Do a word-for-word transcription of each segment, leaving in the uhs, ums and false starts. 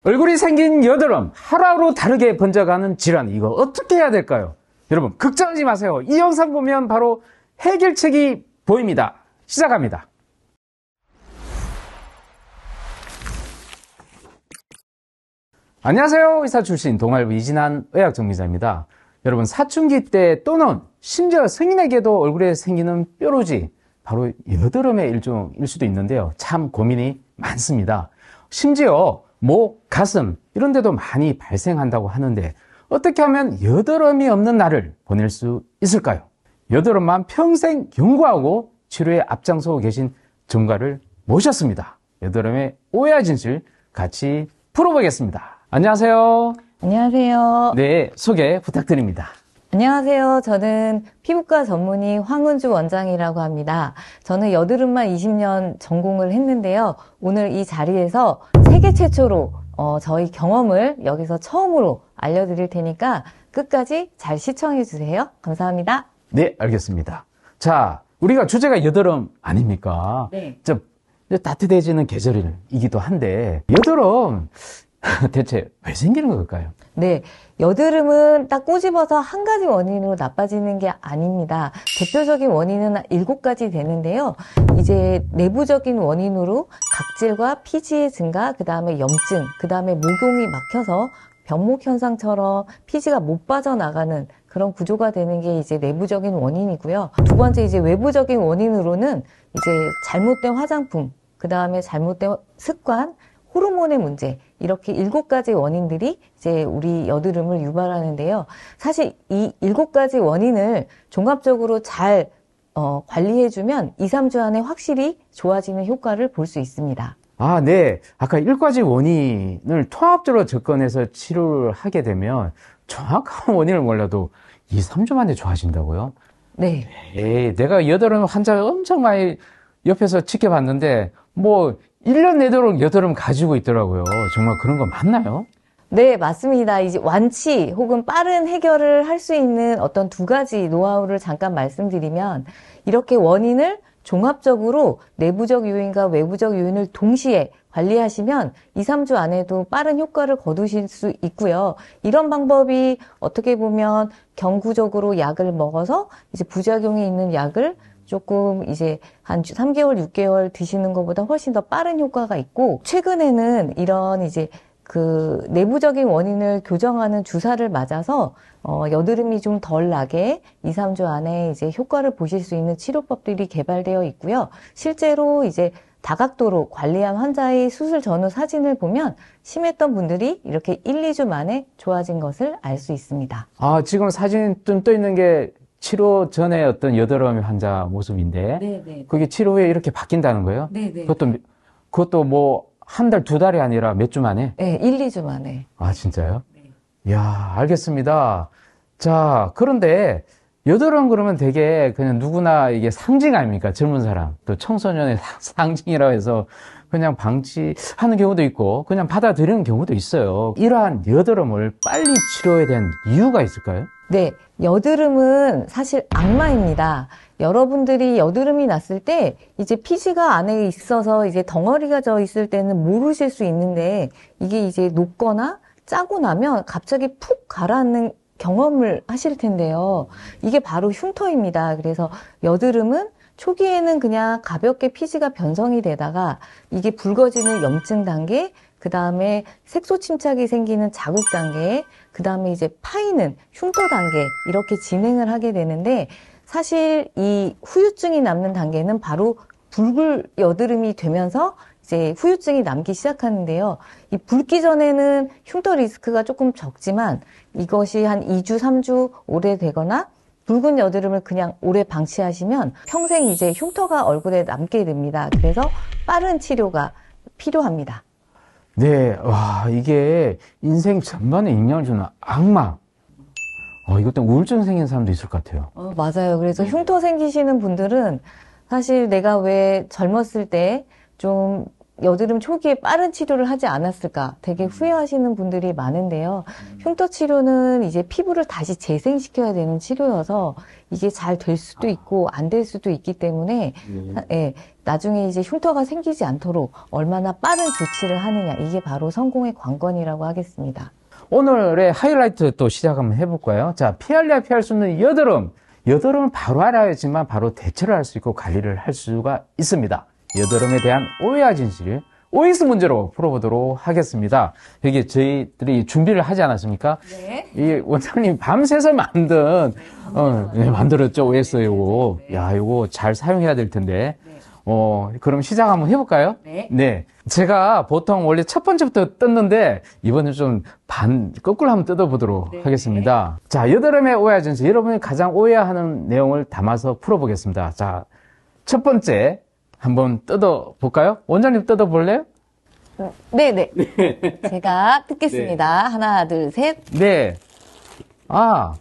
얼굴이 생긴 여드름, 하루하루 다르게 번져가는 질환, 이거 어떻게 해야 될까요? 여러분, 걱정하지 마세요. 이 영상 보면 바로 해결책이 보입니다. 시작합니다. 안녕하세요. 의사 출신 동아일보 이진한 의학정비사입니다. 여러분, 사춘기 때 또는 심지어 성인에게도 얼굴에 생기는 뾰루지, 바로 여드름의 일종일 수도 있는데요. 참 고민이 많습니다. 심지어 목, 가슴 이런 데도 많이 발생한다고 하는데 어떻게 하면 여드름이 없는 날을 보낼 수 있을까요? 여드름만 평생 연구하고 치료에 앞장서고 계신 전문가를 모셨습니다. 여드름의 오해와 진실 같이 풀어보겠습니다. 안녕하세요. 안녕하세요. 네, 소개 부탁드립니다. 안녕하세요. 저는 피부과 전문의 황은주 원장이라고 합니다. 저는 여드름만 이십 년 전공을 했는데요. 오늘 이 자리에서 세계 최초로 어, 저희 경험을 여기서 처음으로 알려드릴 테니까 끝까지 잘 시청해 주세요. 감사합니다. 네, 알겠습니다. 자, 우리가 주제가 여드름 아닙니까? 네. 저, 따뜻해지는 계절이기도 한데 여드름 대체 왜 생기는 걸까요? 네, 여드름은 딱 꼬집어서 한 가지 원인으로 나빠지는 게 아닙니다. 대표적인 원인은 일곱 가지 되는데요. 이제 내부적인 원인으로 각질과 피지의 증가, 그 다음에 염증, 그 다음에 모공이 막혀서 병목 현상처럼 피지가 못 빠져나가는 그런 구조가 되는 게 이제 내부적인 원인이고요. 두 번째 이제 외부적인 원인으로는 이제 잘못된 화장품, 그 다음에 잘못된 습관, 호르몬의 문제, 이렇게 일곱 가지 원인들이 이제 우리 여드름을 유발하는데요. 사실 이 일곱 가지 원인을 종합적으로 잘 어, 관리해주면 이, 삼 주 안에 확실히 좋아지는 효과를 볼 수 있습니다. 아, 네. 아까 일곱 가지 원인을 통합적으로 접근해서 치료를 하게 되면 정확한 원인을 몰라도 이, 삼 주 만에 좋아진다고요? 네. 에이, 내가 여드름 환자 엄청 많이 옆에서 지켜봤는데 뭐 일 년 내도록 여드름 가지고 있더라고요. 정말 그런 거 맞나요? 네, 맞습니다. 이제 완치 혹은 빠른 해결을 할 수 있는 어떤 두 가지 노하우를 잠깐 말씀드리면 이렇게 원인을 종합적으로 내부적 요인과 외부적 요인을 동시에 관리하시면 이, 삼 주 안에도 빠른 효과를 거두실 수 있고요. 이런 방법이 어떻게 보면 경구적으로 약을 먹어서 이제 부작용이 있는 약을 조금 이제 한 삼 개월, 육 개월 드시는 것보다 훨씬 더 빠른 효과가 있고, 최근에는 이런 이제 그 내부적인 원인을 교정하는 주사를 맞아서 어 여드름이 좀 덜 나게 이, 삼 주 안에 이제 효과를 보실 수 있는 치료법들이 개발되어 있고요. 실제로 이제 다각도로 관리한 환자의 수술 전후 사진을 보면 심했던 분들이 이렇게 일, 이 주 만에 좋아진 것을 알 수 있습니다. 아, 지금 사진 좀 떠 있는 게 치료 전에 어떤 여드름 환자 모습인데, 네네. 그게 치료 후에 이렇게 바뀐다는 거예요? 네네. 그것도, 그것도 뭐, 한 달, 두 달이 아니라 몇 주 만에? 네, 일, 이 주 만에. 아, 진짜요? 네. 이야, 알겠습니다. 자, 그런데, 여드름 그러면 되게 그냥 누구나 이게 상징 아닙니까? 젊은 사람. 또 청소년의 상징이라고 해서 그냥 방치하는 경우도 있고, 그냥 받아들이는 경우도 있어요. 이러한 여드름을 빨리 치료해야 되는 이유가 있을까요? 네, 여드름은 사실 악마입니다. 여러분들이 여드름이 났을 때 이제 피지가 안에 있어서 이제 덩어리가 져 있을 때는 모르실 수 있는데 이게 이제 녹거나 짜고 나면 갑자기 푹 가라앉는 경험을 하실 텐데요. 이게 바로 흉터입니다. 그래서 여드름은 초기에는 그냥 가볍게 피지가 변성이 되다가 이게 붉어지는 염증 단계, 그 다음에 색소 침착이 생기는 자국 단계, 그 다음에 이제 파이는 흉터 단계 이렇게 진행을 하게 되는데 사실 이 후유증이 남는 단계는 바로 붉을 여드름이 되면서 이제 후유증이 남기 시작하는데요. 이 붉기 전에는 흉터 리스크가 조금 적지만 이것이 한 이 주, 삼 주 오래되거나 붉은 여드름을 그냥 오래 방치하시면 평생 이제 흉터가 얼굴에 남게 됩니다. 그래서 빠른 치료가 필요합니다. 네, 와, 이게 인생 전반에 영향을 주는 악마. 어, 이것 때문에 우울증 생긴 사람도 있을 것 같아요. 어, 맞아요. 그래서 흉터 생기시는 분들은 사실 내가 왜 젊었을 때 좀 여드름 초기에 빠른 치료를 하지 않았을까 되게 후회하시는 분들이 많은데요. 흉터 치료는 이제 피부를 다시 재생시켜야 되는 치료여서 이게 잘 될 수도 있고 안 될 수도 있기 때문에 예, 나중에 이제 흉터가 생기지 않도록 얼마나 빠른 조치를 하느냐, 이게 바로 성공의 관건이라고 하겠습니다. 오늘의 하이라이트 또 시작 한번 해볼까요? 자, 피할래야 피할 수 없는 여드름. 여드름은 바로 알아야지만 바로 대처를 할 수 있고 관리를 할 수가 있습니다. 여드름에 대한 오해와 진실을 오엑스 문제로 풀어보도록 하겠습니다. 여기 저희들이 준비를 하지 않았습니까? 네. 이 원장님 밤새서 만든, 어, 네, 만들었죠, 오엑스 이거. 야, 이거 잘 사용해야 될 텐데. 어, 그럼 시작 한번 해볼까요? 네. 네. 제가 보통 원래 첫 번째부터 떴는데, 이번엔 좀 반, 거꾸로 한번 뜯어보도록 네. 하겠습니다. 자, 여드름의 오해와 진실. 여러분이 가장 오해하는 내용을 담아서 풀어보겠습니다. 자, 첫 번째. 한번 뜯어볼까요? 원장님 뜯어볼래요? 네네. 네. 제가 뜯겠습니다. 네. 하나, 둘, 셋. 네. 아.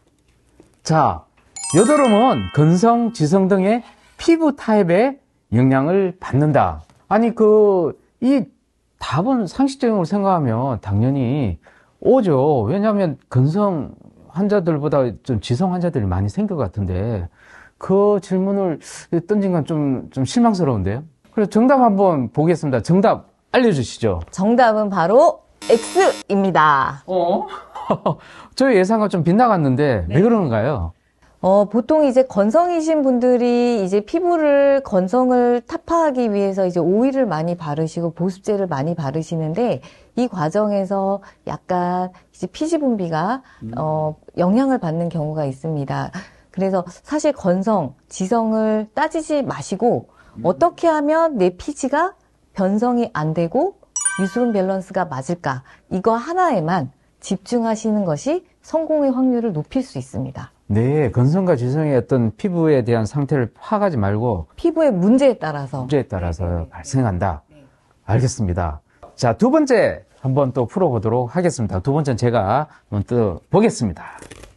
자, 여드름은 근성, 지성 등의 피부 타입에 영향을 받는다. 아니, 그, 이 답은 상식적으로 생각하면 당연히 오죠. 왜냐하면 근성 환자들보다 좀 지성 환자들이 많이 생길 것 같은데, 그 질문을 던진 건 좀, 좀 실망스러운데요? 그래서 정답 한번 보겠습니다. 정답 알려주시죠. 정답은 바로 X입니다. 어? 저희 예상과 좀 빗나갔는데, 네. 왜 그런가요? 어, 보통 이제 건성이신 분들이 이제 피부를, 건성을 타파하기 위해서 이제 오일을 많이 바르시고 보습제를 많이 바르시는데, 이 과정에서 약간 이제 피지 분비가, 음. 어, 영향을 받는 경우가 있습니다. 그래서 사실 건성, 지성을 따지지 마시고 음. 어떻게 하면 내 피지가 변성이 안 되고 유수분 밸런스가 맞을까, 이거 하나에만 집중하시는 것이 성공의 확률을 높일 수 있습니다. 네, 건성과 지성의 어떤 피부에 대한 상태를 파악하지 말고 피부의 문제에 따라서 문제에 따라서 네, 네, 발생한다. 네. 알겠습니다. 자, 두 번째 한번 또 풀어보도록 하겠습니다. 두 번째는 제가 한번 또 보겠습니다.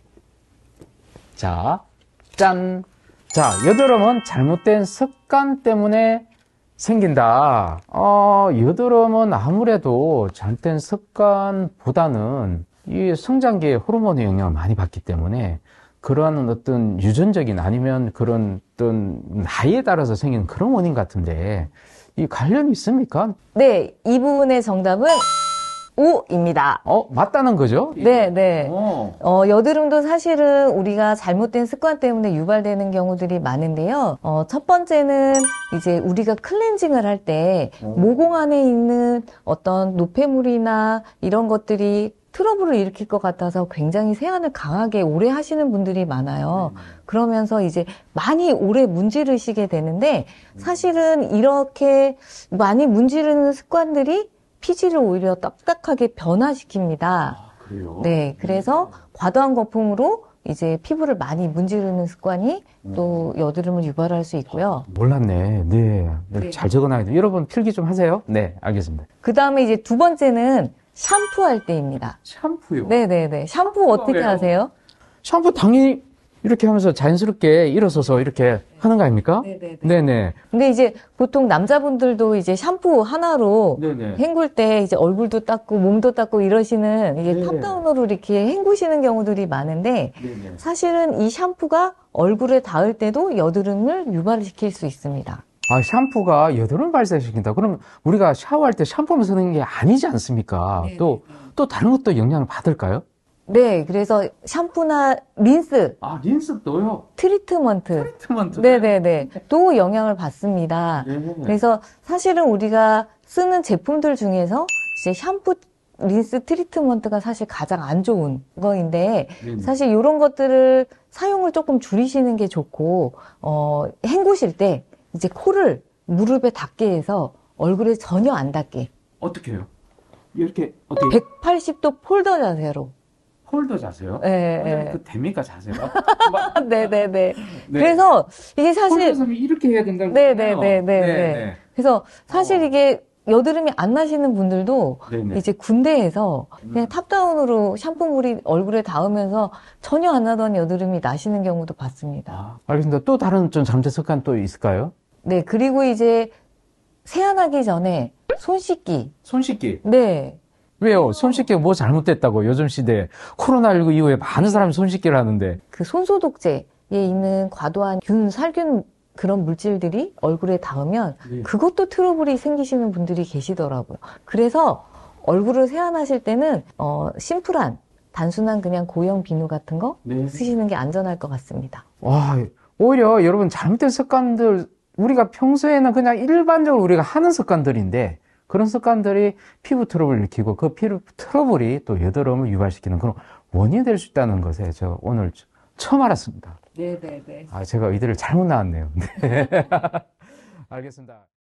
자, 짠. 자, 여드름은 잘못된 습관 때문에 생긴다. 어, 여드름은 아무래도 잘못된 습관보다는 이 성장기의 호르몬의 영향을 많이 받기 때문에 그러한 어떤 유전적인 아니면 그런 어떤 나이에 따라서 생기는 그런 원인 같은데 이 관련이 있습니까? 네, 이 부분의 정답은 오입니다. 어, 맞다는 거죠? 네, 네. 어, 여드름도 사실은 우리가 잘못된 습관 때문에 유발되는 경우들이 많은데요. 어, 첫 번째는 이제 우리가 클렌징을 할 때 모공 안에 있는 어떤 노폐물이나 이런 것들이 트러블을 일으킬 것 같아서 굉장히 세안을 강하게 오래 하시는 분들이 많아요. 네. 그러면서 이제 많이 오래 문지르시게 되는데 사실은 이렇게 많이 문지르는 습관들이 피지를 오히려 딱딱하게 변화시킵니다. 아, 그래요? 네, 그래서 과도한 거품으로 이제 피부를 많이 문지르는 습관이 또 여드름을 유발할 수 있고요. 몰랐네. 네, 네. 잘 적어놔야 돼요. 여러분 필기 좀 하세요. 네, 알겠습니다. 그 다음에 이제 두 번째는 샴푸할 때입니다. 샴푸요? 네네네. 샴푸 어떻게 하세요? 샴푸 당연히 이렇게 하면서 자연스럽게 일어서서 이렇게 하는 거 아닙니까? 네네네. 네네. 근데 이제 보통 남자분들도 이제 샴푸 하나로 네네. 헹굴 때 이제 얼굴도 닦고 몸도 닦고 이러시는 이게 탑다운으로 이렇게 헹구시는 경우들이 많은데 네네. 사실은 이 샴푸가 얼굴에 닿을 때도 여드름을 유발시킬 수 있습니다. 아, 샴푸가 여드름 발생시킨다. 그럼 우리가 샤워할 때 샴푸만 쓰는 게 아니지 않습니까? 네네. 또, 또 다른 것도 영향을 받을까요? 네, 그래서 샴푸나 린스. 아, 린스도요? 트리트먼트. 트리트먼트. 네네네. 또 영향을 받습니다. 네네. 그래서 사실은 우리가 쓰는 제품들 중에서 이제 샴푸, 린스, 트리트먼트가 사실 가장 안 좋은 거인데 네네. 사실 이런 것들을 사용을 조금 줄이시는 게 좋고, 어, 헹구실 때 이제 코를 무릎에 닿게 해서 얼굴에 전혀 안 닿게. 어떻게 해요? 이렇게, 어떻게? 백팔십 도 폴더 자세로. 폴더 자세요? 네. 네. 그 됩니까, 자세가? 네네네. 네. 그래서 이게 사실. 폴더 이렇게 해야 된다고. 네네네네. 네. 그래서 사실 어. 이게 여드름이 안 나시는 분들도 네네. 이제 군대에서 그냥 음. 탑다운으로 샴푸물이 얼굴에 닿으면서 전혀 안 나던 여드름이 나시는 경우도 봤습니다. 아, 알겠습니다. 또 다른 좀 잠재 습관 또 있을까요? 네. 그리고 이제 세안하기 전에 손 씻기. 손 씻기. 네. 왜요? 손 씻기가 뭐 잘못됐다고? 요즘 시대에 코로나십구 이후에 많은 사람이 손 씻기를 하는데. 그 손소독제에 있는 과도한 균, 살균 그런 물질들이 얼굴에 닿으면 네. 그것도 트러블이 생기시는 분들이 계시더라고요. 그래서 얼굴을 세안하실 때는 어, 심플한 단순한 그냥 고형 비누 같은 거 네. 쓰시는 게 안전할 것 같습니다. 와, 오히려 여러분 잘못된 습관들, 우리가 평소에는 그냥 일반적으로 우리가 하는 습관들인데 그런 습관들이 피부 트러블을 일으키고 그 피부 트러블이 또 여드름을 유발시키는 그런 원인이 될 수 있다는 것에 저 오늘 처음 알았습니다. 네네네. 아, 제가 의대를 잘못 나왔네요. 네. 알겠습니다.